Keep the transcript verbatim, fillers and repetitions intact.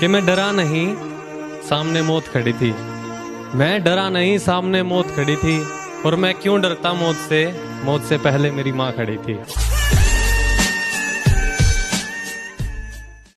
कि मैं डरा नहीं, सामने मौत खड़ी थी। मैं डरा नहीं, सामने मौत खड़ी थी। और मैं क्यों डरता मौत से, मौत से पहले मेरी माँ खड़ी थी।